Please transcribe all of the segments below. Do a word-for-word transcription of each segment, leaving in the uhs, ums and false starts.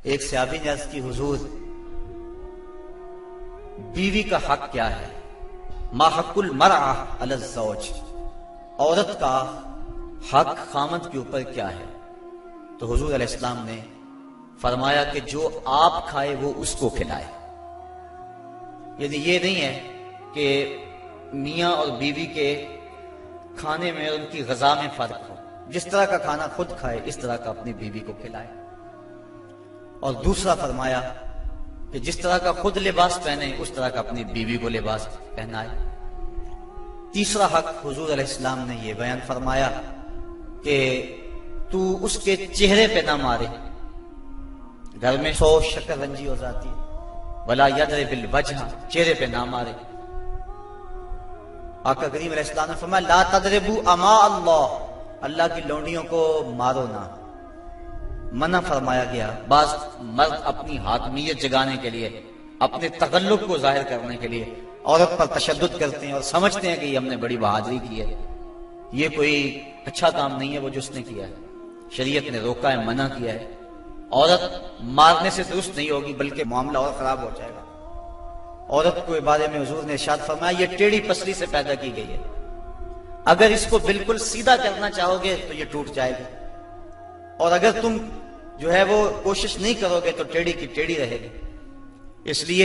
ایک صحابی نے عرض کی حضور بیوی کا حق کیا ہے؟ ما حق المرأة علی الزوج، عورت کا حق خامند کے اوپر کیا ہے؟ تو حضور علیہ السلام نے فرمایا کہ جو آپ کھائے وہ اس کو کھلائے۔ یعنی یہ نہیں ہے کہ میاں اور بیوی کے کھانے میں اور ان کی غذا میں فرق ہو، جس طرح کا کھانا خود کھائے اس طرح کا اپنی بیوی کو کھلائے۔ اور دوسرا فرمایا کہ جس طرح کا خود لباس پہنے اس طرح کا اپنی بیوی کو لباس پہنائے۔ تیسرا حق حضور علیہ السلام نے یہ بیان فرمایا کہ تو اس کے چہرے پہ نہ مارے، گھر میں سو شکر رنجی ہو جاتی ہے، ولا یضرب الوجہ، چہرے پہ نہ مارے۔ آقا کریم علیہ السلام نے فرمایا لا تضربوا اماء اللہ، اللہ کی لونڈیوں کو مارو نہ، منع فرمایا گیا۔ بعض مرد اپنی حاکمیت جگانے کے لیے، اپنے تغلب کو ظاہر کرنے کے لیے عورت پر تشدد کرتے ہیں اور سمجھتے ہیں کہ یہ ہم نے بڑی بہادری کی ہے۔ یہ کوئی اچھا کام نہیں ہے وہ جو اس نے کیا ہے، شریعت نے روکا ہے، منع کیا ہے۔ عورت مارنے سے درست نہیں ہوگی بلکہ معاملہ اور خراب ہو جائے گا۔ عورت کے بارے میں حضور نے ارشاد فرمایا یہ ٹیڑھی پسلی سے پیدا کی گئی ہے، اگر اس کو بالکل سیدھا کرنا چاہو گے تو یہ ٹوٹ جائے گی، اور اگر تم جو ہے وہ کوشش نہیں کرو گے تو ٹیڑھی کی ٹیڑھی رہے گی۔ اس لیے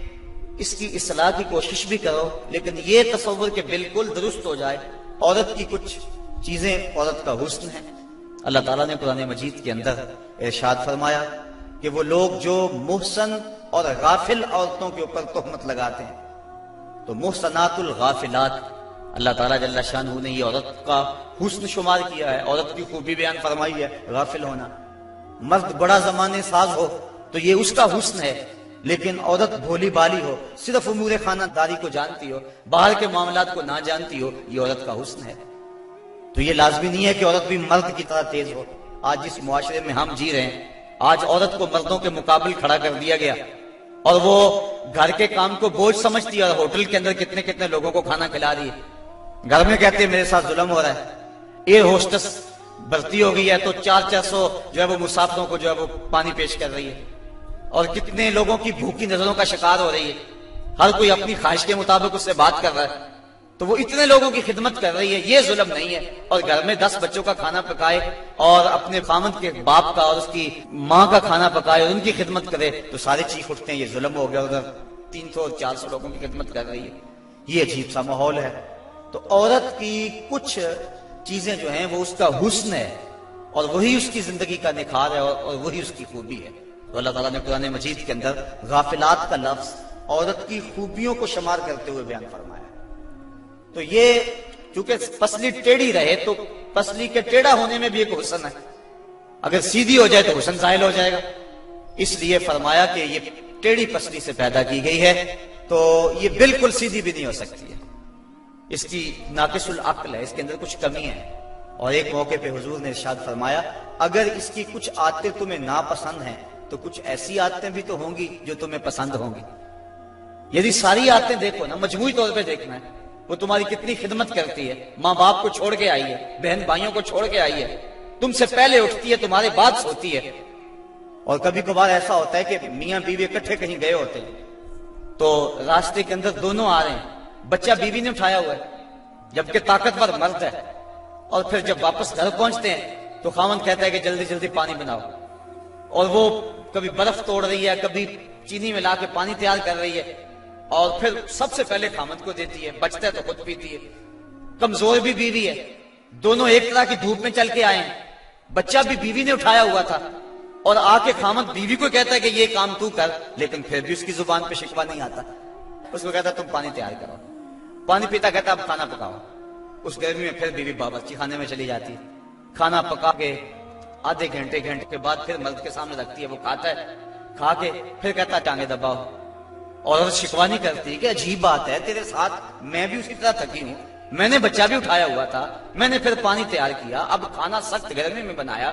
اس کی اصلاح کی کوشش بھی کرو، لیکن یہ تصور کہ بالکل درست ہو جائے۔ عورت کی کچھ چیزیں عورت کا حسن ہے۔ اللہ تعالیٰ نے قرآن مجید کے اندر ارشاد فرمایا کہ وہ لوگ جو محسن اور غافل عورتوں کے اوپر تہمت لگاتے ہیں، تو محسنات الغافلات اللہ تعالیٰ جل شانہ نے یہ عورت کا حسن شمار کیا ہے، عورت کی خوبی بیان فرمائی ہے، غافل ہونا۔ مرد بڑا زمانے ساز ہو تو یہ اس کا حسن ہے، لیکن عورت بھولی بالی ہو، صرف امور خانہ داری کو جانتی ہو، باہر کے معاملات کو نہ جانتی ہو، یہ عورت کا حسن ہے۔ تو یہ لازمی نہیں ہے کہ عورت بھی مرد کی طرح تیز ہو۔ آج جس معاشرے میں ہم جی رہے ہیں، آج عورت کو مردوں کے مقابل کھڑا کر دیا گیا، اور وہ گھر کے کام کو بوجھ سمجھتی ہے، اور ہوٹل کے اندر کتنے کتنے لوگوں کو کھانا کھلا رہی ہے۔ گھر میں کہتے ہیں میرے ساتھ ظلم ہو رہا ہے، ایئر ہوسٹس بھرتی ہو گئی ہے تو چار چار سو جو ہے وہ مسافروں کو جو ہے وہ پانی پیش کر رہی ہے، اور کتنے لوگوں کی بھوکی نظروں کا شکار ہو رہی ہے، ہر کوئی اپنی خواہش کے مطابق اس سے بات کر رہا ہے، تو وہ اتنے لوگوں کی خدمت کر رہی ہے۔ یہ ظلم نہیں ہے؟ اور گھر میں دس بچوں کا کھانا پکائے اور اپنے خامند کے باپ کا اور اس کی ماں کا کھانا پکائے اور ان کی خدمت کرے تو سارے چیخ اٹھتے ہیں یہ ظلم ہو گیا، ادھر تین سو چار سو لوگوں کی خدمت کر رہی ہے۔ یہ عجیب سا ماحول ہے۔ تو عورت کی کچھ چیزیں جو ہیں وہ اس کا حسن ہے، اور وہی اس کی زندگی کا نکھار ہے، اور وہی اس کی خوبی ہے۔ تو اللہ تعالیٰ نے قرآن مجید کے اندر غافلات کا لفظ عورت کی خوبیوں کو شمار کرتے ہوئے بیان فرمایا۔ تو یہ چونکہ پسلی ٹیڑھی رہے تو پسلی کے ٹیڑھا ہونے میں بھی ایک حسن ہے، اگر سیدھی ہو جائے تو حسن زائل ہو جائے گا، اس لیے فرمایا کہ یہ ٹیڑھی پسلی سے پیدا کی گئی ہے، تو یہ بالکل سیدھی بھی نہیں ہو سکتی ہے، اس کی ناقص العقل ہے، اس کے اندر کچھ کمی ہے۔ اور ایک موقع پہ حضور نے ارشاد فرمایا اگر اس کی کچھ عادتیں تمہیں ناپسند ہیں تو کچھ ایسی عادتیں بھی تو ہوں گی جو تمہیں پسند ہوں گی۔ یعنی ساری عادتیں دیکھو نا، مجموعی طور پہ دیکھنا ہے، وہ تمہاری کتنی خدمت کرتی ہے، ماں باپ کو چھوڑ کے آئی ہے، بہن بھائیوں کو چھوڑ کے آئی ہے، تم سے پہلے اٹھتی ہے، تمہارے بعد سوتی ہے۔ اور کبھی کبھار ایسا ہوتا ہے کہ میاں بیوی اکٹھے کہیں گئے ہوتے ہیں تو راستے کے اندر دونوں آ رہے ہیں، بچہ بیوی نے اٹھایا ہوا ہے جبکہ طاقتور مرد ہے، اور پھر جب واپس گھر پہنچتے ہیں تو خاوند کہتا ہے کہ جلدی جلدی پانی بناؤ، اور وہ کبھی برف توڑ رہی ہے، کبھی چینی ملا کے پانی تیار کر رہی ہے، اور پھر سب سے پہلے خامد کو دیتی ہے، بچتا ہے تو خود پیتی ہے۔ کمزور بھی بیوی ہے، دونوں ایک طرح کی دھوپ میں چل کے آئے ہیں، بچہ بھی بیوی نے اٹھایا ہوا تھا، اور آ کے خامد بیوی کو کہتا ہے کہ یہ کام تو کر، لیکن پھر بھی اس کی زبان پہ شکوہ نہیں آتا، اس کو کہتا ہے تم پانی تیار کرو، پانی پیتا کہتا اب کھانا پکاؤ۔ اس گرمی میں پھر بیوی باورچی خانے میں چلی جاتی ہے، کھانا پکا کے آدھے گھنٹے گھنٹے کے بعد پھر مرد کے سامنے رکھتی ہے، وہ کھاتا ہے، کھا کے پھر کہتا ہے ٹانگیں دباؤ، اور شکوہ نہیں کرتی کہ عجیب بات ہے تیرے ساتھ میں بھی اسی طرح تھکی ہوں، میں نے بچہ بھی اٹھایا ہوا تھا، میں نے پھر پانی تیار کیا، اب کھانا سخت گرمی میں بنایا۔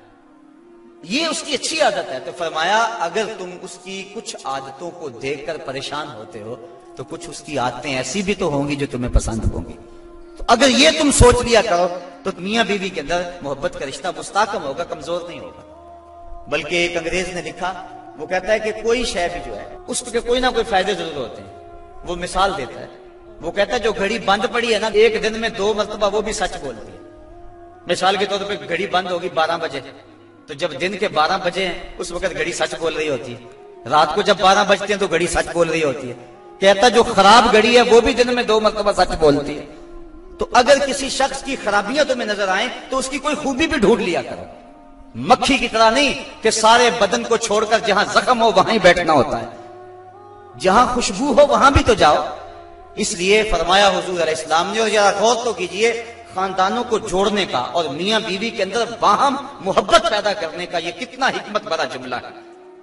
یہ اس کی اچھی عادت ہے۔ تو فرمایا اگر تم اس کی کچھ عادتوں کو دیکھ کر پریشان ہوتے ہو تو کچھ اس کی عادتیں ایسی بھی تو ہوں گی جو تمہیں پسند ہوں گی۔ تو اگر یہ تم سوچ لیا کرو تو میاں بیوی کے اندر محبت کا رشتہ مستحکم ہوگا، کمزور نہیں ہوگا۔ بلکہ ایک انگریز نے لکھا، وہ کہتا ہے کہ کوئی شے بھی جو ہے اس کے کوئی نہ کوئی فائدے ضرور ہوتے ہیں. وہ مثال دیتا ہے، وہ کہتا ہے جو گھڑی بند پڑی ہے نا ایک دن میں دو مرتبہ وہ بھی سچ بولتی ہے. مثال کے طور پہ گھڑی بند ہوگی بارہ بجے، تو جب دن کے بارہ بجے ہیں اس وقت گھڑی سچ بول رہی ہوتی ہے. رات کو جب بارہ بجتے ہیں تو گھڑی سچ بول رہی ہوتی ہے. کہتا جو خراب گھڑی ہے وہ بھی دن میں دو مرتبہ سچ بولتی ہے. تو اگر کسی شخص کی خرابیاں تمہیں نظر آئیں تو اس کی کوئی خوبی بھی ڈھونڈ لیا کرو. مکھی کی طرح نہیں کہ سارے بدن کو چھوڑ کر جہاں زخم ہو وہاں ہی بیٹھنا ہوتا ہے، جہاں خوشبو ہو وہاں بھی تو جاؤ. اس لیے فرمایا حضور علیہ السلام نے، اور ذرا غور تو کیجئے، خاندانوں کو جوڑنے کا اور میاں بیوی کے اندر باہم محبت پیدا کرنے کا یہ کتنا حکمت بڑا جملہ ہے.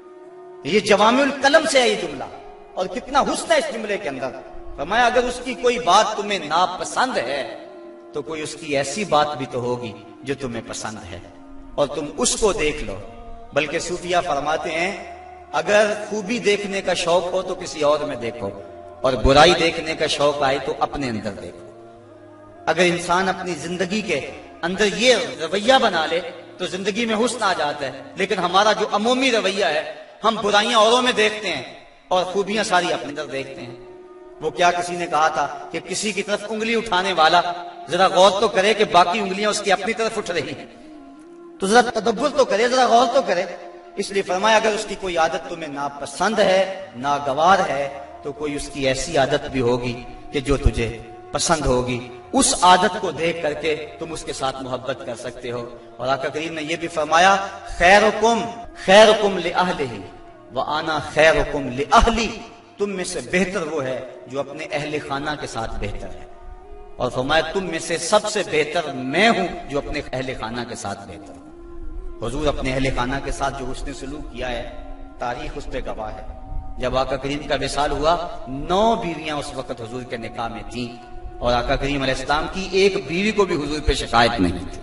یہ جوامع الکلم سے ہے یہ جملہ، اور کتنا حسن ہے اس جملے کے اندر. فرمایا اگر اس کی کوئی بات تمہیں ناپسند ہے تو کوئی اس کی ایسی بات بھی تو ہوگی جو تمہیں پسند ہے، اور تم اس کو دیکھ لو. بلکہ صوفیہ فرماتے ہیں اگر خوبی دیکھنے کا شوق ہو تو کسی اور میں دیکھو، اور برائی دیکھنے کا شوق آئے تو اپنے اندر دیکھو. اگر انسان اپنی زندگی کے اندر یہ رویہ بنا لے تو زندگی میں حسن آ جاتا ہے. لیکن ہمارا جو عمومی رویہ ہے، ہم برائیاں اوروں میں دیکھتے ہیں اور خوبیاں ساری اپنے اندر دیکھتے ہیں. وہ کیا کسی نے کہا تھا کہ کسی کی طرف انگلی اٹھانے والا ذرا غور تو کرے کہ باقی انگلیاں اس کی اپنی طرف اٹھ رہی ہیں. تو ذرا تدبر تو کرے، ذرا غور تو کرے. اس لیے فرمایا اگر اس کی کوئی عادت تمہیں ناپسند ہے، ناگوار ہے، تو کوئی اس کی ایسی عادت بھی ہوگی کہ جو تجھے پسند ہوگی. اس عادت کو دیکھ کر کے تم اس کے ساتھ محبت کر سکتے ہو. اور آقا کریم نے یہ بھی فرمایا خیرکم خیرکم لأہلہ وآنا خیرکم لأہلی، تم میں سے بہتر وہ ہے جو اپنے اہل خانہ کے ساتھ بہتر ہے. اور فرمایا تم میں سے سب سے بہتر میں ہوں جو اپنے اہل خانہ کے ساتھ بہتر ہوں. حضور اپنے اہل خانہ کے ساتھ جو حسن سلوک کیا ہے تاریخ اس پہ گواہ ہے. جب آقا کریم کا وصال ہوا نو بیویاں اس وقت حضور کے نکاح میں تھیں، اور آقا کریم علیہ السلام کی ایک بیوی کو بھی حضور پہ شکایت نہیں تھی.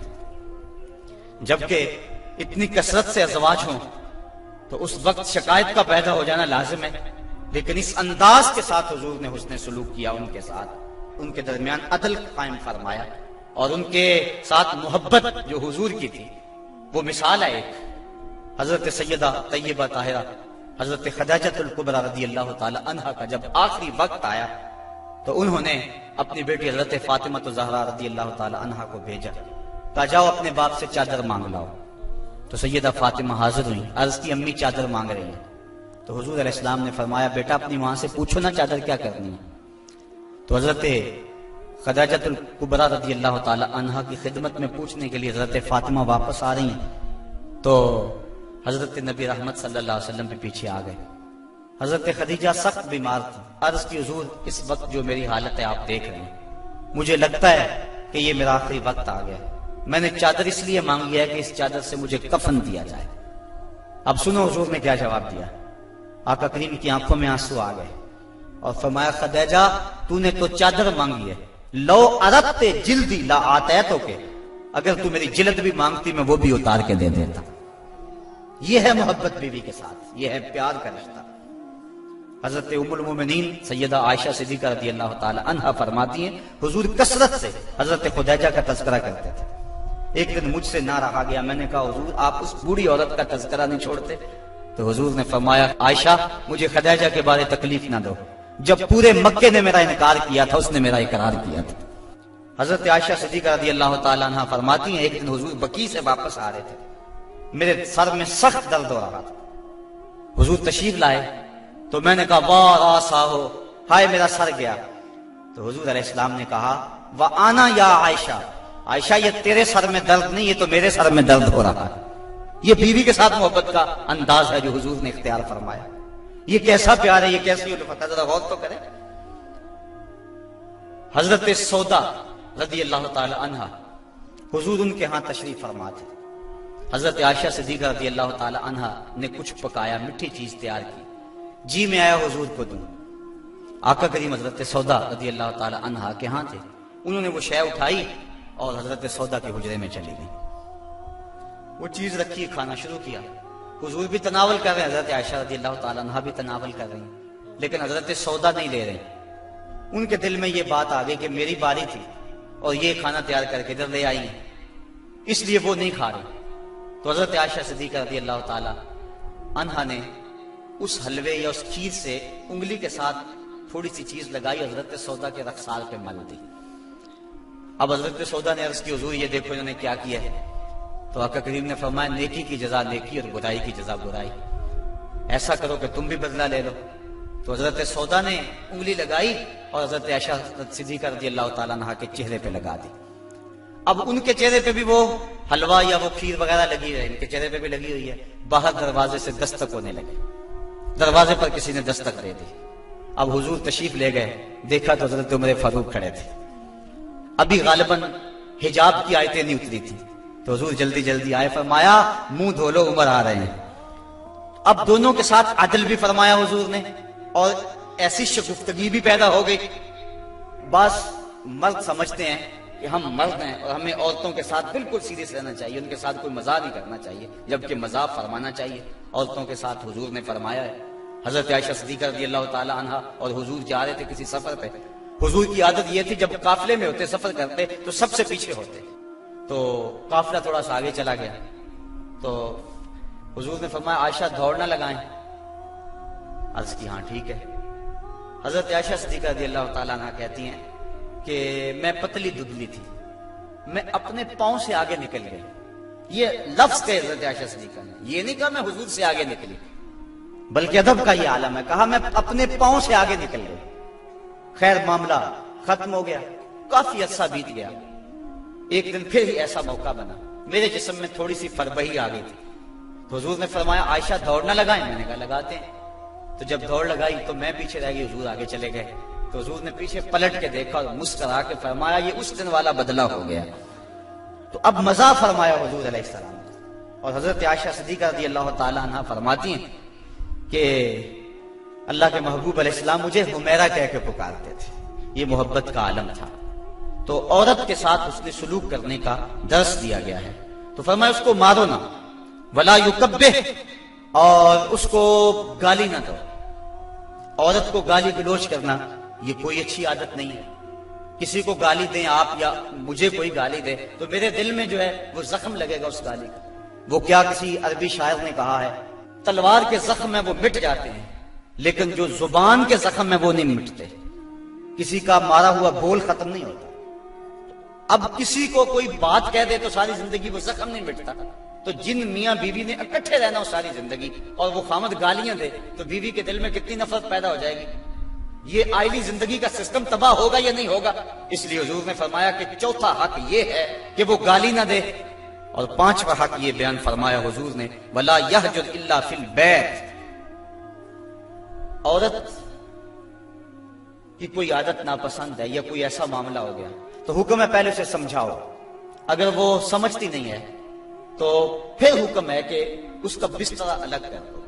جبکہ اتنی کثرت سے ازواج ہوں تو اس وقت شکایت کا پیدا ہو جانا لازم ہے. لیکن اس انداز کے ساتھ حضور نے حسن سلوک کیا ان کے ساتھ، ان کے درمیان عدل قائم فرمایا، اور ان کے ساتھ محبت جو حضور کی تھی وہ مثال ہے. ایک حضرت سیدہ طیبہ طاہرہ حضرت خدیجہ الکبریٰ رضی اللہ تعالی عنہا کا جب آخری وقت آیا تو انہوں نے اپنی بیٹی حضرت فاطمہ الزہرا رضی اللہ تعالی عنہا کو بھیجا، کہا جاؤ اپنے باپ سے چادر مانگ لاؤ. تو سیدہ فاطمہ حاضر ہوئی، عرض کی امی چادر مانگ رہی ہیں. تو حضور علیہ السلام نے فرمایا بیٹا اپنی ماں سے پوچھو نا چادر کیا کرنی ہے. تو حضرت خدیجہ الکبریٰ رضی اللہ تعالی عنہا کی خدمت میں پوچھنے کے لیے حضرت فاطمہ واپس آ رہی ہیں تو حضرت نبی رحمت صلی اللہ علیہ وسلم پہ پیچھے آ گئے. حضرت خدیجہ سخت بیمار تھی. عرض کی حضور اس وقت جو میری حالت ہے آپ دیکھ رہے ہیں، مجھے لگتا ہے کہ یہ میرا آخری وقت آ گیا. میں نے چادر اس لیے مانگی ہے کہ اس چادر سے مجھے کفن دیا جائے. اب سنو حضور نے کیا جواب دیا. آقا کریم کی آنکھوں میں آنسو آ گئے اور فرمایا خدیجہ تو نے تو چادر مانگی ہے، لو اردت جلدی لا آتیتو کے، اگر تو میری جلد بھی مانگتی میں وہ بھی اتار کے دے دیتا. یہ ہے محبت بیوی کے ساتھ، یہ ہے پیار کا رشتہ. حضرت ام المومنین سیدہ عائشہ صدیقہ رضی اللہ تعالی عنہا فرماتی ہیں حضور کثرت سے حضرت خدیجہ کا تذکرہ کرتے تھے. ایک دن مجھ سے نہ رہا گیا، میں نے کہا حضور آپ اس بوڑھی عورت کا تذکرہ نہیں چھوڑتے. تو حضور نے فرمایا عائشہ مجھے خدیجہ کے بارے تکلیف نہ دو، جب پورے مکے نے میرا انکار کیا تھا اس نے میرا اقرار کیا تھا. حضرت عائشہ صدیقہ رضی اللہ تعالی عنہا فرماتی ہیں ایک دن حضور بقیع سے واپس آ رہے تھے، میرے سر میں سخت درد ہو رہا تھا. حضور تشریف لائے تو میں نے کہا واہ راسا ہو، ہائے میرا سر گیا. تو حضور علیہ السلام نے کہا وَآنَا یا عائشہ، عائشہ یہ تیرے سر میں درد نہیں، یہ تو میرے سر میں درد ہو رہا ہے. یہ بیوی کے ساتھ محبت کا انداز ہے جو حضور نے اختیار فرمایا. یہ کیسا پیار ہے، یہ کیسی الفت ہے، ذرا غور تو کریں. حضرت سودا رضی اللہ تعالی عنہا حضور ان کے ہاں تشریف فرما تھے. حضرت عائشہ صدیقہ رضی اللہ تعالی عنہا نے کچھ پکایا، میٹھی چیز تیار کی، جی میں آیا حضور کو دوں. آقا کریم حضرت سودا رضی اللہ تعالی عنہا کے ہاں تھے، انہوں نے وہ شے اٹھائی اور حضرت سودا کے حجرے میں چلی گئی. وہ چیز رکھی، کھانا شروع کیا. حضور بھی تناول کر رہے ہیں، حضرت عائشہ رضی اللہ تعالی عنہا بھی تناول کر رہی ہیں، لیکن حضرت سودا نہیں لے رہے. ان کے دل میں یہ بات آ گئی کہ میری باری تھی اور یہ کھانا تیار کر کے ادھر لے آئی ہیں، اس لیے وہ نہیں کھا رہے. تو حضرت عائشہ صدیقہ رضی اللہ تعالی عنہا نے اس حلوے یا اس کھیر سے انگلی کے ساتھ تھوڑی سی چیز لگائی، حضرت سودا کے رخسار پہ مل دی۔ اب حضرت سودا نے عرض کی حضور یہ دیکھو انہوں نے کیا کیا ہے، تو آقا کریم نے فرمایا نیکی کی جزا نیکی اور برائی کی جزا برائی، ایسا کرو کہ تم بھی بدلہ لے لو۔ تو حضرت سودا نے انگلی لگائی اور حضرت عائشہ صدیقہ رضی اللہ تعالیٰ عنہ کے چہرے پہ لگا دی۔ اب ان کے چہرے پہ بھی وہ حلوہ یا وہ کھیر وغیرہ لگی ہے، ان کے چہرے پہ بھی لگی ہوئی ہے۔ باہر دروازے سے دستک ہونے لگی، دروازے پر کسی نے دستک دے دی۔ اب حضور تشریف لے گئے، دیکھا تو حضرت عمر فاروق کھڑے تھے، ابھی غالباً حجاب کی آیتیں نہیں اتری تھی، تو حضور جلدی جلدی آئے، فرمایا منہ دھو لو عمر آ رہے ہیں۔ اب دونوں کے ساتھ عدل بھی فرمایا حضور نے، اور ایسی شگفتگی بھی پیدا ہو گئی۔ بعض مرد سمجھتے ہیں کہ ہم مرد ہیں اور ہمیں عورتوں کے ساتھ بالکل سیریس رہنا چاہیے، ان کے ساتھ کوئی مزاح نہیں کرنا چاہیے، جبکہ مزاح فرمانا چاہیے عورتوں کے ساتھ۔ حضور نے فرمایا ہے، حضرت عائشہ صدیقہ رضی اللہ تعالی عنہ اور حضور جا رہے تھے کسی سفر پہ، حضور کی عادت یہ تھی جب قافلے میں ہوتے سفر کرتے تو سب سے پیچھے ہوتے، تو قافلہ تھوڑا سا آگے چلا گیا، تو حضور نے فرمایا عائشہ دوڑ نہ لگائیں، عرض کی ہاں ٹھیک ہے۔ حضرت عائشہ صدیقہ رضی اللہ تعالیٰ عنہ کہتی ہیں کہ میں پتلی دبلی تھی، میں اپنے پاؤں سے آگے نکل گئی۔ یہ لفظ کہ حضرت عائشہ صدیقہ نے یہ نہیں کہا میں حضور سے آگے نکلی، بلکہ ادب کا یہ عالم ہے، کہا میں اپنے پاؤں سے آگے نکل گئی۔ خیر معاملہ ختم ہو گیا، کافی عرصہ بیت گیا، ایک دن پھر ہی ایسا موقع بنا، میرے جسم میں تھوڑی سی فربہی آ گئی تھی، تو حضور نے فرمایا عائشہ دوڑ نہ لگائیں، میں نے کہا لگاتے ہیں۔ تو جب دوڑ لگائی تو میں پیچھے رہ گئی، حضور آگے چلے گئے، تو حضور نے پیچھے پلٹ کے دیکھا اور مسکرا کے فرمایا یہ اس دن والا بدلہ ہو گیا۔ تو اب مزاح فرمایا حضور علیہ السلام نے، اور حضرت عائشہ صدیقہ رضی اللہ تعالی عنہ فرماتی ہیں کہ اللہ کے محبوب علیہ السلام مجھے حمیرہ کہہ کے پکارتے تھے، یہ محبت کا عالم تھا۔ تو عورت کے ساتھ اس نے سلوک کرنے کا درس دیا گیا ہے، تو فرمایا اس کو مارو نہ، ولا یکبہ، اور اس کو گالی نہ دو۔ عورت کو گالی گلوچ کرنا یہ کوئی اچھی عادت نہیں ہے۔ کسی کو گالی دیں آپ یا مجھے کوئی گالی دے تو میرے دل میں جو ہے وہ زخم لگے گا اس گالی کا۔ وہ کیا کسی عربی شاعر نے کہا ہے، تلوار کے زخم میں وہ مٹ جاتے ہیں لیکن جو زبان کے زخم میں وہ نہیں مٹتے۔ کسی کا مارا ہوا بول ختم نہیں ہوتا۔ اب کسی کو کوئی بات کہہ دے تو ساری زندگی وہ زخم نہیں مٹتا، تو جن میاں بیوی نے اکٹھے رہنا ہو ساری زندگی اور وہ خامد گالیاں دے تو بیوی کے دل میں کتنی نفرت پیدا ہو جائے گی۔ یہ آئلی زندگی کا سسٹم تباہ ہوگا یا نہیں ہوگا؟ اس لیے حضور نے فرمایا کہ چوتھا حق یہ ہے کہ وہ گالی نہ دے، اور پانچواں حق یہ بیان فرمایا حضور نے، وَلَا يَهْجُرْ إِلَّا فِي الْبَيْتِ۔ عورت کی کوئی عادت ناپسند ہے یا کوئی ایسا معاملہ ہو گیا تو حکم ہے پہلے اسے سمجھاؤ، اگر وہ سمجھتی نہیں ہے تو پھر حکم ہے کہ اس کا بستر الگ کر دو۔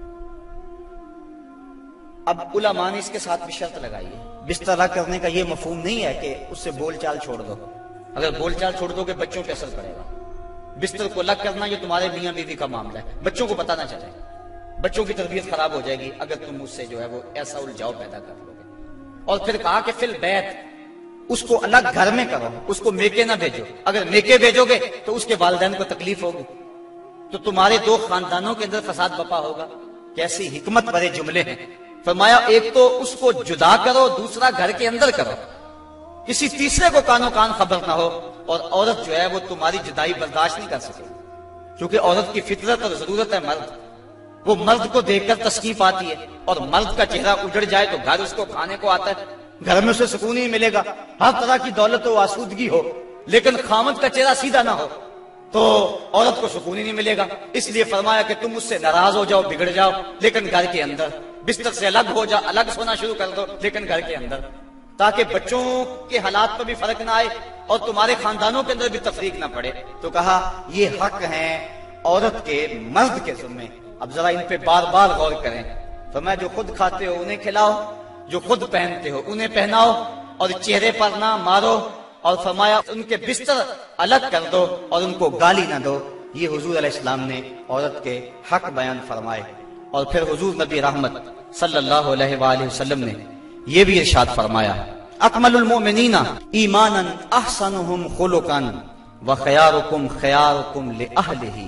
اب علماء نے اس کے ساتھ بھی شرط لگائی ہے، بستر الگ کرنے کا یہ مفہوم نہیں ہے کہ اس سے بول چال چھوڑ دو، اگر بول چال چھوڑ دو کہ بچوں پہ اثر پڑے گا۔ بستر کو الگ کرنا یہ تمہارے میاں بیوی کا معاملہ ہے، بچوں کو پتہ نہ چلے، بچوں کی تربیت خراب ہو جائے گی اگر تم اس سے جو ہے وہ ایسا الجھاؤ پیدا کر لو گے۔ اور پھر کہا کہ فی البیت، اس کو الگ گھر میں کرو، اس کو میکے نہ بھیجو، اگر میکے بھیجو گے تو اس کے والدین کو تکلیف ہوگی، تو تمہارے دو خاندانوں کے اندر فساد بپا ہوگا۔ کیسی حکمت بھرے جملے ہیں۔ فرمایا ایک تو اس کو جدا کرو، دوسرا گھر کے اندر کرو، کسی تیسرے کو کانوں کان خبر نہ ہو، اور عورت جو ہے وہ تمہاری جدائی برداشت نہیں کر سکے، کیونکہ عورت کی فطرت اور ضرورت ہے مرد، وہ مرد کو دیکھ کر تسکیف آتی ہے، اور مرد کا چہرہ اجڑ جائے تو گھر اس کو کھانے کو آتا ہے، گھر میں اسے سکون نہیں ملے گا، ہر طرح کی دولت و آسودگی ہو لیکن خامد کا چہرہ سیدھا نہ ہو تو عورت کو سکون ہی نہیں ملے گا۔ اس لیے فرمایا کہ تم اس سے ناراض ہو جاؤ، بگڑ جاؤ، لیکن گھر کے اندر بستر سے الگ ہو جا، الگ سونا شروع کر دو، لیکن گھر کے اندر، تاکہ بچوں کے حالات پر بھی فرق نہ آئے اور تمہارے خاندانوں کے اندر بھی تفریق نہ پڑے۔ تو کہا یہ حق ہیں عورت کے مرد کے ذمے۔ اب ذرا ان پہ بار بار غور کریں۔ فرمایا جو خود کھاتے ہو انہیں کھلاؤ، جو خود پہنتے ہو انہیں پہناؤ، اور چہرے پر نہ مارو، اور فرمایا ان کے بستر الگ کر دو اور ان کو گالی نہ دو۔ یہ حضور علیہ السلام نے عورت کے حق بیان فرمائے۔ اور پھر حضور نبی رحمت صلی اللہ علیہ وآلہ وسلم نے یہ بھی ارشاد فرمایا، اکمل المؤمنین ایمانا احسنهم خلقا وخیارکم خیارکم لأہلہ۔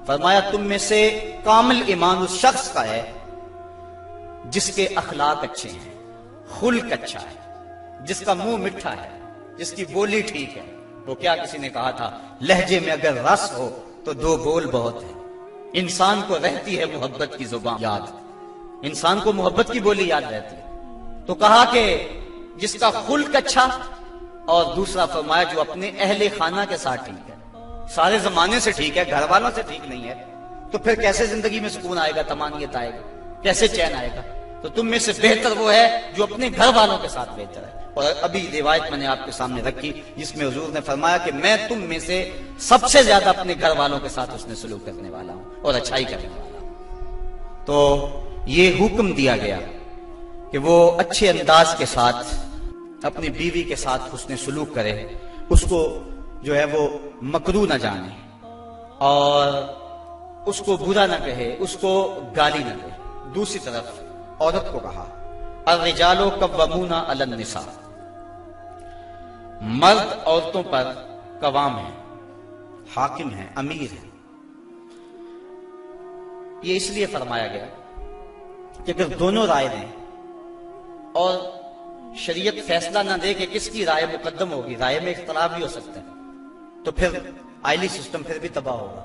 فرمایا تم میں سے کامل ایمان اس شخص کا ہے جس کے اخلاق اچھے ہیں، خلق اچھا ہے، جس کا منہ میٹھا ہے، جس کی بولی ٹھیک ہے۔ وہ کیا کسی نے کہا تھا، لہجے میں اگر رس ہو تو دو بول بہت ہے۔ انسان کو رہتی ہے محبت کی زبان یاد، انسان کو محبت کی بولی یاد رہتی ہے۔ تو کہا کہ جس کا خلق اچھا، اور دوسرا فرمایا جو اپنے اہل خانہ کے ساتھ ٹھیک ہے، سارے زمانے سے ٹھیک ہے، گھر والوں سے ٹھیک نہیں ہے، تو پھر کیسے زندگی میں سکون آئے گا، طمانینت آئے گا، کیسے چین آئے گا؟ تو تم میں سے بہتر وہ ہے جو اپنے گھر والوں کے ساتھ بہتر ہے۔ اور ابھی روایت میں نے آپ کے سامنے رکھی جس میں حضور نے فرمایا کہ میں تم میں سے سب سے زیادہ اپنے گھر والوں کے ساتھ اس نے سلوک کرنے والا ہوں اور اچھائی کرنے والا ہوں۔ تو یہ حکم دیا گیا کہ وہ اچھے انداز کے ساتھ اپنی بیوی کے ساتھ حسن سلوک کرے، اس کو جو ہے وہ مکروہ نہ جانے اور اس کو برا نہ کہے، اس کو گالی نہ دے۔ دوسری طرف عورت کو کہا الرجال قوامون علی النساء، مرد عورتوں پر قوام ہیں، حاکم ہیں، امیر ہیں۔ یہ اس لیے فرمایا گیا کہ اگر دونوں رائے دیں اور شریعت فیصلہ نہ دے کہ کس کی رائے مقدم ہوگی، رائے میں اختلاف بھی ہو سکتا ہے، تو پھر آئلی سسٹم پھر بھی تباہ ہوگا۔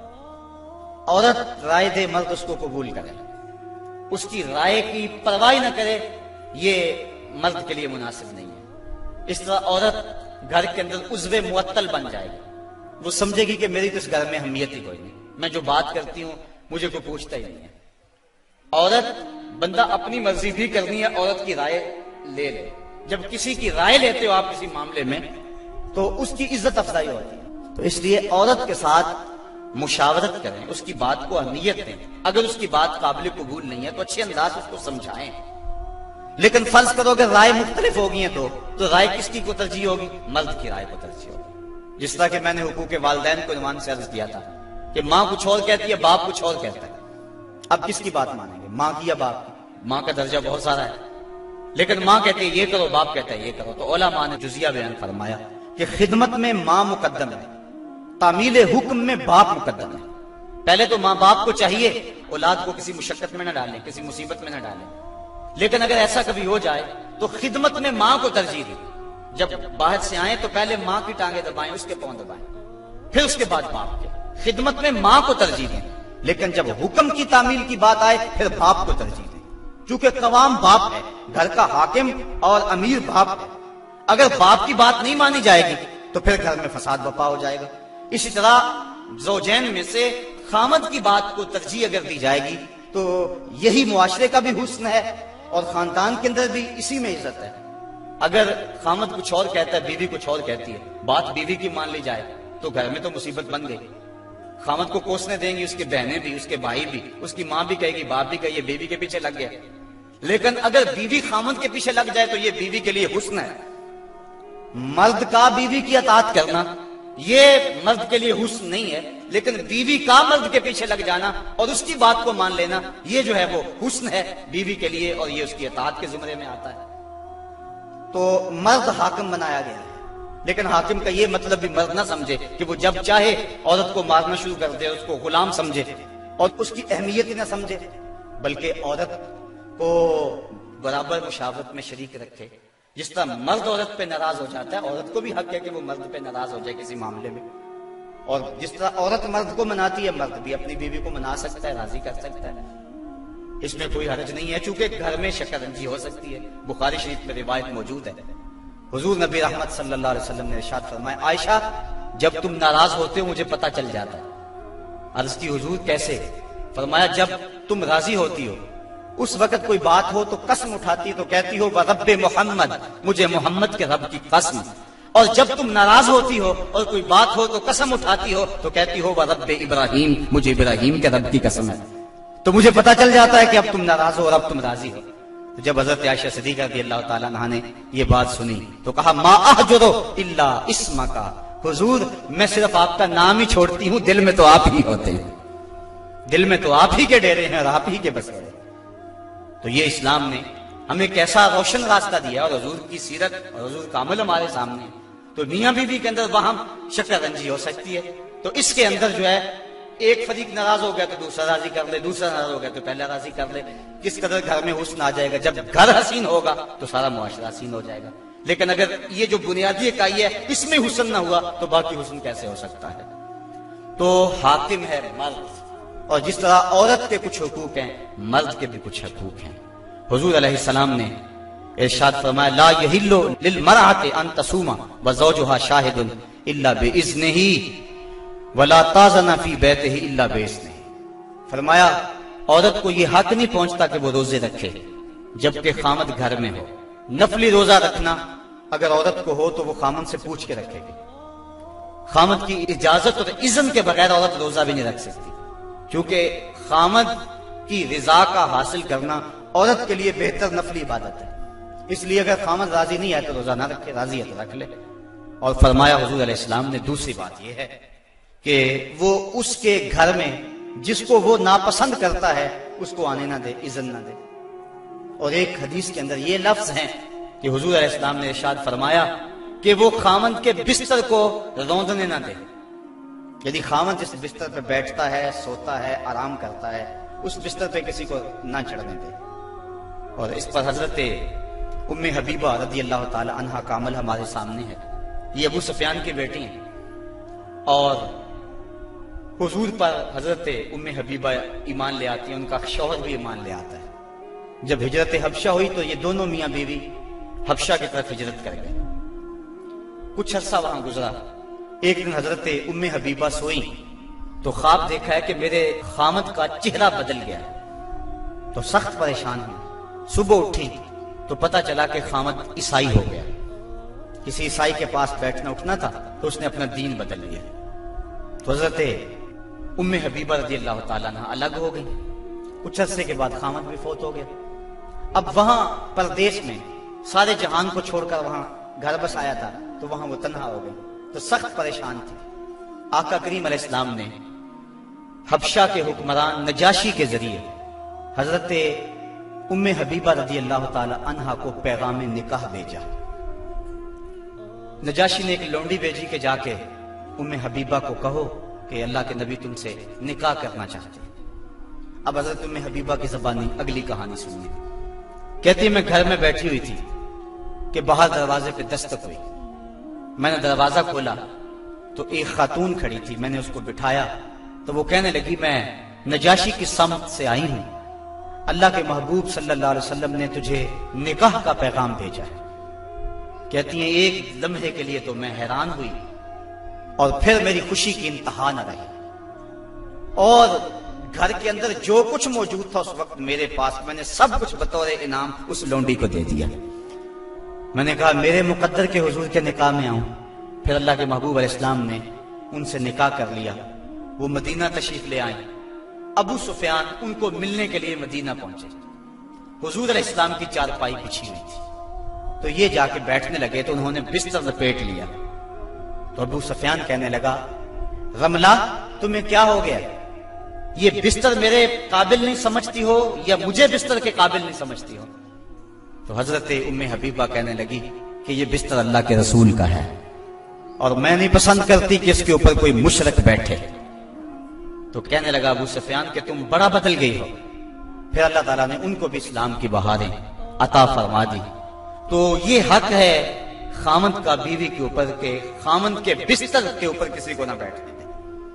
عورت رائے دے، مرد اس کو قبول کرے، اس کی رائے کی پرواہ نہ کرے، یہ مرد کے لیے مناسب نہیں ہے۔ اس طرح عورت گھر کے اندر عضو معطل بن جائے گی، وہ سمجھے گی کہ میری تو اس گھر میں اہمیت ہی کوئی نہیں، میں جو بات کرتی ہوں مجھے کوئی پوچھتا ہی نہیں ہے۔ عورت بندہ اپنی مرضی بھی کرنی ہے، عورت کی رائے لے لے۔ جب کسی کی رائے لیتے ہو آپ کسی معاملے میں تو اس کی عزت افزائی ہوتی ہے۔ تو اس لیے عورت کے ساتھ مشاورت کریں، اس کی بات کو اہمیت دیں، اگر اس کی بات قابل قبول نہیں ہے تو اچھے انداز اس کو سمجھائیں۔ لیکن فرض کرو کہ رائے مختلف ہوگی ہیں تو تو رائے کس کی کو ترجیح ہوگی؟ مرد کی رائے کو ترجیح ہوگی۔ جس طرح کہ میں نے حقوق والدین کو عنوان سے عرض کیا تھا کہ ماں کچھ اور کہتی ہے، باپ کچھ اور کہتا ہے، اب کس کی بات مانیں گے، ماں کی یا باپ کی؟ ماں کا درجہ بہت سارا ہے، لیکن ماں کہتی ہے یہ کرو، باپ کہتا ہے یہ کرو۔ تو علماء نے جزیہ بیان فرمایا کہ خدمت میں ماں مقدم ہے، تعمیل حکم میں باپ مقدم ہے۔ پہلے تو ماں باپ کو چاہیے اولاد کو کسی مشقت میں نہ ڈالیں، کسی مصیبت میں نہ ڈالیں، لیکن اگر ایسا کبھی ہو جائے تو خدمت میں ماں کو ترجیح دیں۔ جب باہر سے آئیں تو پہلے ماں کی ٹانگیں دبائیں، اس کے پاؤں دبائیں، پھر اس کے بعد باپ کے۔ خدمت میں ماں کو ترجیح دیں، لیکن جب حکم کی تعمیل کی بات آئے پھر باپ کو ترجیح دیں، چونکہ قوام باپ ہے، گھر کا حاکم اور امیر باپ ہے۔ اگر باپ کی بات نہیں مانی جائے گی تو پھر گھر میں فساد برپا ہو جائے گا۔ اسی طرح زوجین میں سے خامد کی بات کو ترجیح اگر دی جائے گی تو یہی معاشرے کا بھی حسن ہے اور خاندان کے اندر بھی اسی میں عزت ہے۔ اگر خامد کچھ اور کہتا ہے، بیوی کچھ اور کہتی ہے، بات بیوی کی مان لی جائے تو گھر میں تو مصیبت بن گئی۔ خامد کو کوسنے دیں گی اس کے بہنیں بھی، اس کے بھائی بھی، اس کی ماں بھی کہے گی، باپ بھی کہے بیوی کے پیچھے لگ گیا۔ لیکن اگر بیوی خامد کے پیچھے لگ جائے تو یہ بیوی کے لیے حسن ہے۔ مرد کا بیوی کی اطاعت کرنا یہ مرد کے لیے حسن نہیں ہے، لیکن بیوی کا مرد کے پیچھے لگ جانا اور اس کی بات کو مان لینا یہ جو ہے وہ حسن ہے بیوی کے لیے، اور یہ اس کی اطاعت کے زمرے میں آتا ہے۔ تو مرد حاکم بنایا گیا ہے، لیکن حاکم کا یہ مطلب بھی مرد نہ سمجھے کہ وہ جب چاہے عورت کو مارنا شروع کر دے، اس کو غلام سمجھے اور اس کی اہمیت ہی نہ سمجھے، بلکہ عورت کو برابر مشاورت میں شریک رکھے۔ جس طرح مرد عورت پہ ناراض ہو جاتا ہے، عورت کو بھی حق ہے کہ وہ مرد پہ ناراض ہو جائے کسی معاملے میں، اور جس طرح عورت مرد کو مناتی ہے، مرد بھی اپنی بیوی کو منا سکتا ہے، راضی کر سکتا ہے، اس میں کوئی حرج نہیں ہے، چونکہ گھر میں شکنجی ہو سکتی ہے۔ بخاری شریف میں روایت موجود ہے، حضور نبی رحمت صلی اللہ علیہ وسلم نے ارشاد فرمایا، عائشہ جب تم ناراض ہوتے ہو مجھے پتہ چل جاتا ہے۔ عرض کی حضور کیسے؟ فرمایا جب تم راضی ہوتی ہو اس وقت کوئی بات ہو تو قسم اٹھاتی تو کہتی ہو رب محمد، مجھے محمد کے رب کی قسم، اور جب تم ناراض ہوتی ہو اور کوئی بات ہو تو قسم اٹھاتی ہو تو کہتی ہو رب ابراہیم، مجھے ابراہیم کے رب کی قسم ہے۔ تو مجھے پتا چل جاتا ہے کہ اب تم ناراض ہو اور اب تم راضی ہو۔ جب حضرت عائشہ صدیقہ رضی اللہ تعالیٰ عنہا نے یہ بات سنی تو کہا ما احجرو الا اسمک، حضور میں صرف آپ کا نام ہی چھوڑتی ہوں، دل میں تو آپ ہی ہوتے ہیں، دل میں تو آپ ہی کے ڈیرے ہیں اور آپ ہی کے بسے ہیں۔ تو یہ اسلام نے ہمیں کیسا روشن راستہ دیا، اور حضور کی سیرت اور حضور کا عمل ہمارے سامنے۔ تو میاں بیوی کے اندر وہاں شکر رنجی ہو سکتی ہے، تو اس کے اندر جو ہے ایک فریق ناراض ہو گیا تو دوسرا راضی کر لے، دوسرا ناراض ہو گیا تو پہلا راضی کر لے. کس قدر گھر میں حسن آ جائے گا. جب گھر حسین ہوگا تو سارا معاشرہ حسین ہو جائے گا. لیکن اگر یہ جو بنیادی اکائی ہے اس میں حسن نہ ہوا تو باقی حسن کیسے ہو سکتا ہے. تو حاکم ہے مرد، اور جس طرح عورت کے کچھ حقوق ہیں مرد کے بھی کچھ حقوق ہیں. حضور علیہ السلام نے ارشاد فرمایا لا یحل للمرأة ان تصوم وزوجها شاہد الا باذنہ ولا تاذن فی بیتہ الا باذنہ. فرمایا عورت کو یہ حق نہیں پہنچتا کہ وہ روزے رکھے جبکہ خامد گھر میں ہو. نفلی روزہ رکھنا اگر عورت کو ہو تو وہ خامد سے پوچھ کے رکھے گی. خامد کی اجازت اور اذن کے بغیر عورت روزہ بھی نہیں رکھ سکتی، کیونکہ خامد کی رضا کا حاصل کرنا عورت کے لیے بہتر نفلی عبادت ہے. اس لیے اگر خامد راضی نہیں ہے تو روزہ نہ رکھے، راضی ہے تو رکھ لے. اور فرمایا حضور علیہ السلام نے دوسری بات یہ ہے کہ وہ اس کے گھر میں جس کو وہ ناپسند کرتا ہے اس کو آنے نہ دے، اذن نہ دے. اور ایک حدیث کے اندر یہ لفظ ہیں کہ حضور علیہ السلام نے ارشاد فرمایا کہ وہ خامند کے بستر کو روندنے نہ دے. یعنی خامند جس بستر پہ بیٹھتا ہے، سوتا ہے، آرام کرتا ہے، اس بستر پہ کسی کو نہ چڑھنے دے. اور اس پر حضرت ام حبیبہ رضی اللہ تعالی عنہا کا عمل ہمارے سامنے ہے. یہ ابو سفیان کی بیٹی ہیں اور حضور پر حضرت ام حبیبہ ایمان لے آتی ہیں، ان کا شوہر بھی ایمان لے آتا ہے. جب ہجرت حبشہ ہوئی تو یہ دونوں میاں بیوی حبشہ کی طرف ہجرت کر گئے. کچھ عرصہ وہاں گزرا. ایک دن حضرت ام حبیبہ سوئی تو خواب دیکھا ہے کہ میرے خامد کا چہرہ بدل گیا ہے. تو سخت پریشان ہوئی. صبح اٹھی تو پتہ چلا کہ خامد عیسائی ہو گیا. کسی عیسائی کے پاس بیٹھنا اٹھنا تھا تو اس نے اپنا دین بدل لیا. تو حضرت ام حبیبہ رضی اللہ تعالیٰ عنہ الگ ہو گئی. کچھ عرصے کے بعد خامد بھی فوت ہو گیا. اب وہاں پردیش میں سارے جہان کو چھوڑ کر وہاں گھر بس آیا تھا تو وہاں وہ تنہا ہو گئی. تو سخت پریشان تھی. آقا کریم علیہ السلام نے حبشہ کے حکمران نجاشی کے ذریعے حضرت ام حبیبہ رضی اللہ تعالی عنہا کو پیغام نکاح بھیجا. نجاشی نے ایک لونڈی بھیجی کہ جا کے ام حبیبہ کو کہو کہ اللہ کے نبی تم سے نکاح کرنا چاہتے ہیں. اب حضرت ام حبیبہ کی زبانی اگلی کہانی سنیے. کہتی میں گھر میں بیٹھی ہوئی تھی کہ باہر دروازے پہ دستک ہوئی. میں نے دروازہ کھولا تو ایک خاتون کھڑی تھی. میں نے اس کو بٹھایا تو وہ کہنے لگی میں نجاشی کی سمت سے آئی ہوں، اللہ کے محبوب صلی اللہ علیہ وسلم نے تجھے نکاح کا پیغام بھیجا ہے. کہتی ہیں ایک لمحے کے لیے تو میں حیران ہوئی اور پھر میری خوشی کی انتہا نہ رہی. اور گھر کے اندر جو کچھ موجود تھا اس وقت میرے پاس، میں نے سب کچھ بطور انعام اس لونڈی کو دے دیا. میں نے کہا میرے مقدر کے حضور کے نکاح میں آؤں. پھر اللہ کے محبوب علیہ السلام نے ان سے نکاح کر لیا. وہ مدینہ تشریف لے آئیں. ابو سفیان ان کو ملنے کے لیے مدینہ پہنچے. حضور علیہ السلام کی چارپائی بچھی ہوئی تھی تو یہ جا کے بیٹھنے لگے تو انہوں نے بستر لپیٹ لیا. تو ابو سفیان کہنے لگا رملہ تمہیں کیا ہو گیا؟ یہ بستر میرے قابل نہیں سمجھتی ہو یا مجھے بستر کے قابل نہیں سمجھتی ہو؟ تو حضرت ام حبیبہ کہنے لگی کہ یہ بستر اللہ کے رسول کا ہے اور میں نہیں پسند کرتی کہ اس کے اوپر کوئی مشرک بیٹھے. تو کہنے لگا ابو سفیان کہ تم بڑا بدل گئی ہو. پھر اللہ تعالیٰ نے ان کو بھی اسلام کی بہاریں عطا فرما دی. تو یہ حق ہے خامند کا بیوی کے اوپر کہ خامند کے بستر کے اوپر کسی کو نہ بیٹھنے دے.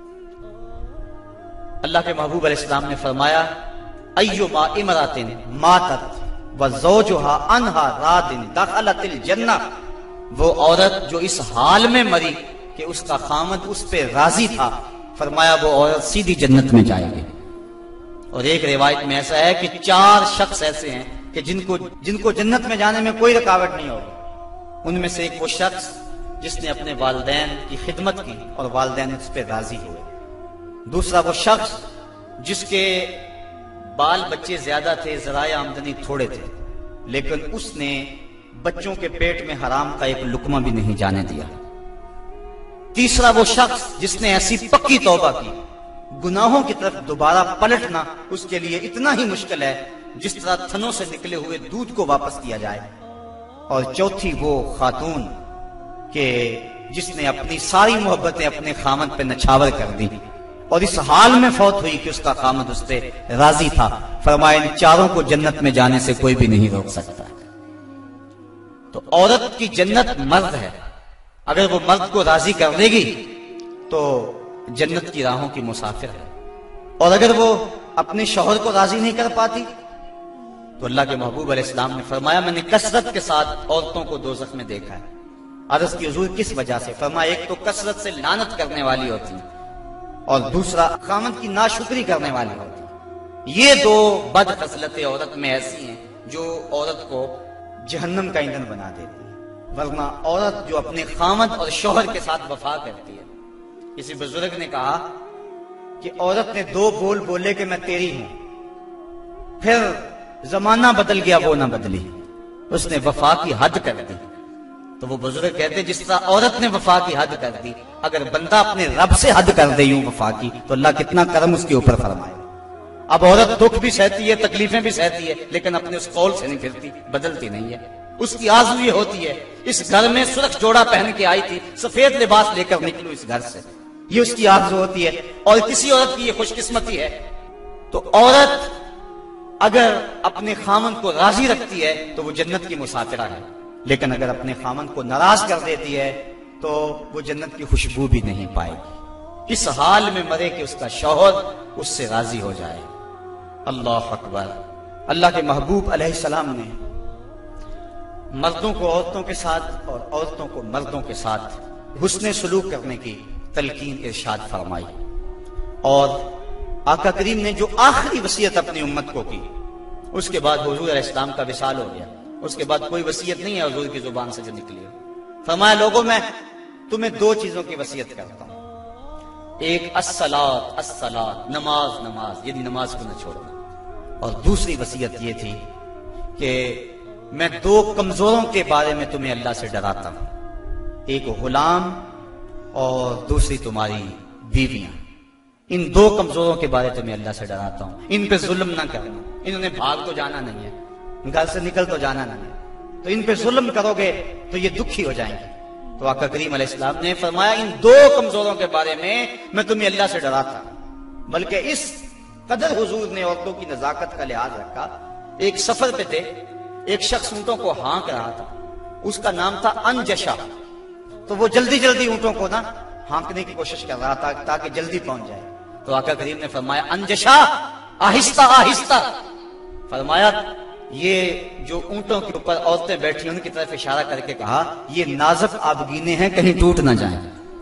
اللہ کے محبوب علیہ السلام نے فرمایا ایما امرأۃ ماتت وزوجها عنها راض دخلت الجنہ. وہ عورت جو اس حال میں مری کہ اس کا خامند اس پہ راضی تھا، فرمایا وہ عورت سیدھی جنت میں جائے گی. اور ایک روایت میں ایسا ہے کہ چار شخص ایسے ہیں کہ جن کو جن کو جنت میں جانے میں کوئی رکاوٹ نہیں ہوگی. ان میں سے ایک وہ شخص جس نے اپنے والدین کی خدمت کی اور والدین اس پہ راضی ہوئے. دوسرا وہ شخص جس کے بال بچے زیادہ تھے، ذرائع آمدنی تھوڑے تھے، لیکن اس نے بچوں کے پیٹ میں حرام کا ایک لقمہ بھی نہیں جانے دیا. تیسرا وہ شخص جس نے ایسی پکی توبہ کی، گناہوں کی طرف دوبارہ پلٹنا اس کے لیے اتنا ہی مشکل ہے جس طرح تھنوں سے نکلے ہوئے دودھ کو واپس کیا جائے. اور چوتھی وہ خاتون کہ جس نے اپنی ساری محبتیں اپنے خامد پہ نچھاور کر دی اور اس حال میں فوت ہوئی کہ اس کا خامد اس سے راضی تھا، فرمایا ان چاروں کو جنت میں جانے سے کوئی بھی نہیں روک سکتا۔ تو عورت کی جنت مرد ہے، اگر وہ مرد کو راضی کر دے گی تو جنت کی راہوں کی مسافر ہے، اور اگر وہ اپنے شوہر کو راضی نہیں کر پاتی تو اللہ کے محبوب علیہ السلام نے فرمایا میں نے کثرت کے ساتھ عورتوں کو دوزخ میں دیکھا ہے۔ عرض کی حضور کس وجہ سے؟ فرمایا ایک تو کثرت سے لعنت کرنے والی ہوتی ہے، اور دوسرا خامد کی ناشکری کرنے والی ہوتی ہے۔ یہ دو بد خصلتیں عورت میں ایسی ہیں جو عورت کو جہنم کا ایندھن بنا دیتی ہے۔ ورنہ عورت جو اپنے خامد اور شوہر کے ساتھ وفا کرتی ہے، کسی بزرگ نے کہا کہ عورت نے دو بول بولے کہ میں تیری ہوں، پھر زمانہ بدل گیا وہ نہ بدلی، اس نے وفا کی حد کر دی۔ تو وہ بزرگ کہتے جس طرح عورت نے وفا کی حد کر دی، اگر بندہ اپنے رب سے حد کر دے یوں وفا کی تو اللہ کتنا کرم اس کے اوپر فرمائے۔ اب عورت دکھ بھی سہتی ہے، تکلیفیں بھی سہتی ہے، لیکن اپنے اس قول سے نہیں پھرتی، بدلتی نہیں ہے۔ اس کی آرزو یہ ہوتی ہے اس گھر میں سرخ جوڑا پہن کے آئی تھی، سفید لباس لے کر نکلو اس گھر سے، یہ اس کی آرزو ہوتی ہے۔ اور کسی عورت کی یہ خوش قسمتی ہے، تو عورت اگر اپنے خامن کو راضی رکھتی ہے تو وہ جنت کی مسافرہ ہے، لیکن اگر اپنے خامن کو ناراض کر دیتی ہے تو وہ جنت کی خوشبو بھی نہیں پائے گی۔ اس حال میں مرے کہ اس کا شوہر اس سے راضی ہو جائے۔ اللہ اکبر۔ اللہ کے محبوب علیہ السلام نے مردوں کو عورتوں کے ساتھ اور عورتوں کو مردوں کے ساتھ حسن سلوک کرنے کی تلقین ارشاد فرمائی، اور آقا کریم نے جو آخری وصیت اپنی امت کو کی، اس کے بعد حضور علیہ السلام کا وصال ہو گیا، اس کے بعد کوئی وصیت نہیں ہے حضور کی زبان سے جو نکلی ہو۔ فرمایا لوگوں میں تمہیں دو چیزوں کی وصیت کرتا ہوں، ایک الصلاۃ الصلاۃ، نماز نماز، یعنی نماز کو نہ چھوڑنا، اور دوسری وصیت یہ تھی کہ میں دو کمزوروں کے بارے میں تمہیں اللہ سے ڈراتا ہوں، ایک غلام اور دوسری تمہاری بیویاں۔ ان دو کمزوروں کے بارے تمہیں اللہ سے ڈراتا ہوں، ان پہ ظلم نہ کرنا، انہوں نے بھاگ تو جانا نہیں ہے، گھر سے نکل تو جانا نہیں ہے، تو ان پہ ظلم کرو گے تو یہ دکھی ہو جائیں گے۔ تو آقا کریم علیہ السلام نے فرمایا ان دو کمزوروں کے بارے میں میں تمہیں اللہ سے ڈراتا ہوں۔ بلکہ اس قدر حضور نے عورتوں کی نزاکت کا لحاظ رکھا، ایک سفر پہ تھے، ایک شخص اونٹوں کو ہانک رہا تھا، اس کا نام تھا انجشا، تو وہ جلدی جلدی اونٹوں کو نا ہانکنے کی کوشش کر رہا تھا تاکہ جلدی پہنچ جائے۔ تو آقا کریم نے فرمایا انجشا آہستہ آہستہ، فرمایا یہ جو اونٹوں کے اوپر عورتیں بیٹھی ان کی طرف اشارہ کر کے کہا یہ نازک آبگینے ہیں، کہیں ٹوٹ نہ جائیں۔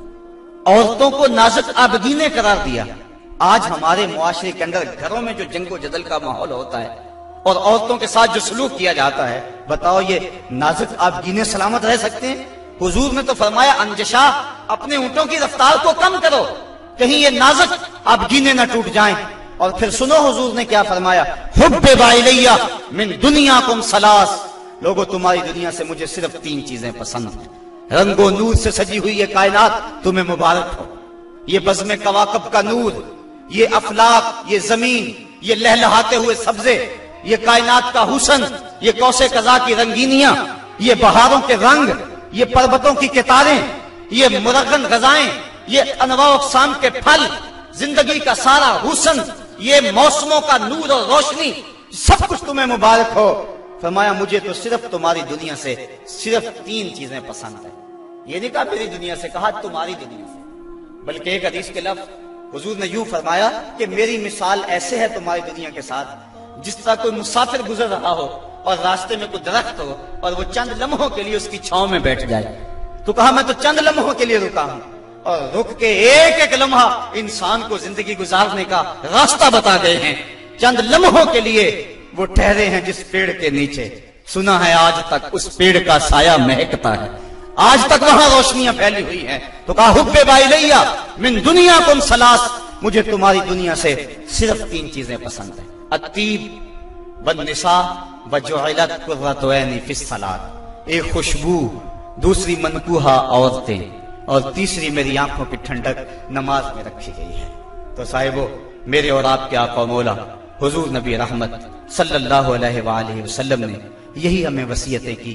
عورتوں کو نازک آبگینے قرار دیا۔ آج ہمارے معاشرے کے اندر گھروں میں جو جنگ و جدل کا ماحول ہوتا ہے اور عورتوں کے ساتھ جو سلوک کیا جاتا ہے، بتاؤ یہ نازک آبگینے سلامت رہ سکتے ہیں؟ حضور نے تو فرمایا انجشا اپنے اونٹوں کی رفتار کو کم کرو، کہیں یہ نازک آبگینے نہ ٹوٹ جائیں۔ اور پھر سنو حضور نے کیا فرمایا، حبب الیہ من دنیاکم ثلاث، لوگوں تمہاری دنیا سے مجھے صرف تین چیزیں پسند ہیں، رنگ و نور سے سجی ہوئی یہ کائنات تمہیں مبارک ہو، یہ بزم کواکب کا نور، یہ افلاک، یہ زمین، یہ لہلہاتے ہوئے سبزے، یہ کائنات کا حسن، یہ کوسے قضا کی رنگینیاں، یہ بہاروں کے رنگ، یہ پربتوں کی کتاریں، یہ مرغن غذائیں، یہ انواع اقسام کے پھل، زندگی کا سارا حسن، یہ موسموں کا نور اور روشنی، سب کچھ تمہیں مبارک ہو۔ فرمایا مجھے تو صرف تمہاری دنیا سے صرف تین چیزیں پسند ہیں، یہ نہیں کہا میری دنیا سے، کہا تمہاری دنیا سے۔ بلکہ ایک حدیث کے لفظ حضور نے یوں فرمایا کہ میری مثال ایسے ہے تمہاری دنیا کے ساتھ جس طرح کوئی مسافر گزر رہا ہو اور راستے میں کوئی درخت ہو اور وہ چند لمحوں کے لیے اس کی چھاؤں میں بیٹھ جائے، تو کہا میں تو چند لمحوں کے لیے رکا ہوں، اور رک کے ایک ایک لمحہ انسان کو زندگی گزارنے کا راستہ بتا گئے ہیں، چند لمحوں کے لیے وہ ٹھہرے ہیں جس پیڑ کے نیچے، سنا ہے آج تک اس پیڑ کا سایہ مہکتا ہے، آج تک وہاں روشنیاں پھیلی ہوئی ہیں۔ تو کہا حبب الیہ من دنیاکم ثلاث، مجھے تمہاری دنیا سے صرف تین چیزیں پسند ہیں، الطیب والنساء وجعلت قرۃ عینی فی الصلاۃ، ایک خوشبو، دوسری منکوحہ عورتیں، اور تیسری میری آنکھوں کی ٹھنڈک نماز میں رکھی گئی ہے۔ تو صاحبو، میرے اور آپ کے آقا و مولا حضور نبی رحمت صلی اللہ علیہ وآلہ وسلم نے یہی ہمیں وصیتیں کی،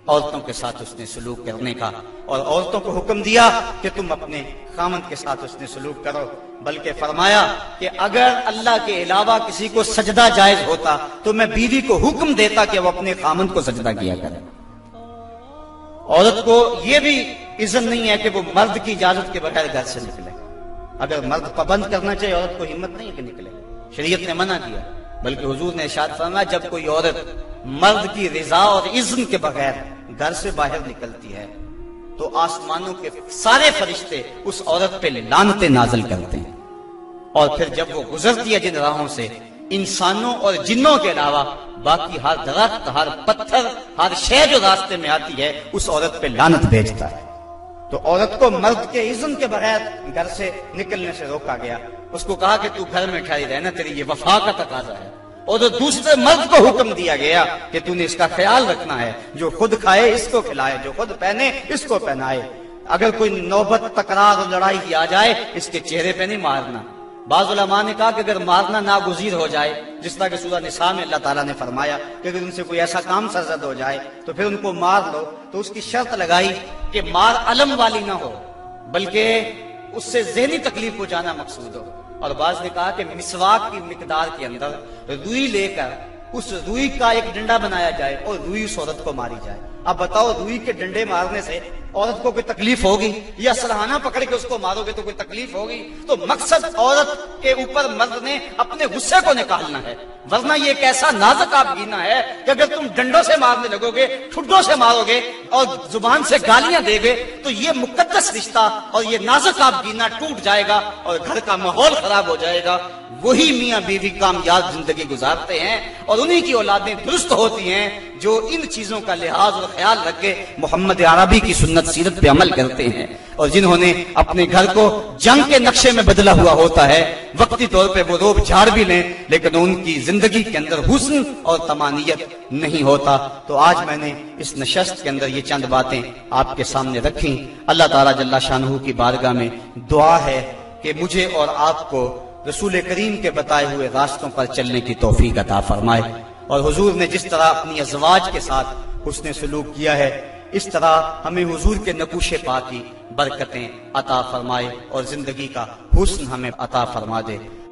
عورتوں کے ساتھ اس نے سلوک کرنے کا، اور عورتوں کو حکم دیا کہ تم اپنے خامند کے ساتھ اس نے سلوک کرو، بلکہ فرمایا کہ اگر اللہ کے علاوہ کسی کو سجدہ جائز ہوتا تو میں بیوی کو حکم دیتا کہ وہ اپنے خامند کو سجدہ کیا کرے۔ عورت کو یہ بھی اذن نہیں ہے کہ وہ مرد کی اجازت کے بغیر گھر سے نکلے۔ اگر مرد پابند کرنا چاہے، عورت کو ہمت نہیں ہے کہ نکلے، شریعت نے منع کیا، بلکہ حضور نے ارشاد فرمایا جب کوئی عورت مرد کی رضا اور اذن کے بغیر گھر سے باہر نکلتی ہے تو آسمانوں کے سارے فرشتے اس عورت پہ لعنتیں نازل کرتے ہیں، اور پھر جب وہ گزرتی ہے جن راہوں سے، انسانوں اور جنوں کے علاوہ باقی ہر درخت، ہر پتھر، ہر شے جو راستے میں آتی ہے اس عورت پہ لعنت بھیجتا ہے۔ تو عورت کو مرد کے اذن کے بغیر گھر سے نکلنے سے روکا گیا، اس کو کہا کہ تو گھر میں ٹھہری رہنا، تیری یہ وفا کا تقاضا ہے۔ اور تو دوسرے مرد کو حکم دیا گیا کہ تو نے اس کا خیال رکھنا ہے، جو خود کھائے اس کو کھلائے، جو خود پہنے اس کو پہنائے، اگر کوئی نوبت تکرار اور لڑائی کی آ جائے اس کے چہرے پہ نہیں مارنا۔ بعض علماء نے کہا کہ اگر مارنا ناگزیر ہو جائے، جس طرح کہ سورہ نساء میں اللہ تعالیٰ نے فرمایا کہ اگر ان سے کوئی ایسا کام سرزد ہو جائے تو پھر ان کو مار لو، تو اس کی شرط لگائی کہ مار علم والی نہ ہو بلکہ اس سے ذہنی تکلیف پہنچانا مقصود ہو۔ اور بعض نے کہا کہ مسواک کی مقدار کے اندر روئی لے کر اس روئی کا ایک ڈنڈا بنایا جائے اور روئی اس عورت کو ماری جائے۔ اب بتاؤ، روئی کے ڈنڈے مارنے سے عورت کو کوئی تکلیف ہوگی؟ یا سرہانہ پکڑ کے اس کو مارو گے تو کوئی تکلیف ہوگی؟ تو مقصد عورت کے اوپر مرد نے اپنے غصے کو نکالنا ہے، ورنہ یہ ایک ایسا نازک آبگینہ ہے کہ اگر تم ڈنڈوں سے مارنے لگو گے، ٹھڈوں سے مارو گے اور زبان سے گالیاں دے گے تو یہ مقدس رشتہ اور یہ نازک آبگینہ ٹوٹ جائے گا اور گھر کا ماحول خراب ہو جائے گا۔ وہی میاں بیوی کامیاب زندگی گزارتے ہیں اور انہی کی اولادیں درست ہوتی ہیں جو ان چیزوں کا لحاظ اور خیال رکھ کے محمد عربی کی سنت سیرت پہ عمل کرتے ہیں، اور جنہوں نے اپنے گھر کو جنگ کے نقشے میں بدلا ہوا ہوتا ہے۔ وقتی طور پہ وہ روب جھاڑ بھی لیں لیکن ان کی زندگی کے اندر حسن اور طمانیت نہیں ہوتا۔ تو آج میں نے اس نشست کے اندر یہ چند باتیں آپ کے سامنے رکھیں۔ اللہ تعالیٰ جل شانہ کی بارگاہ میں دعا ہے کہ مجھے اور آپ کو رسول کریم کے بتائے ہوئے راستوں پر چلنے کی توفیق عطا فرمائے، اور حضور نے جس طرح اپنی ازواج کے ساتھ حسن سلوک کیا ہے اس طرح ہمیں حضور کے نقوش پاک کی برکتیں عطا فرمائے اور زندگی کا حسن ہمیں عطا فرما دے۔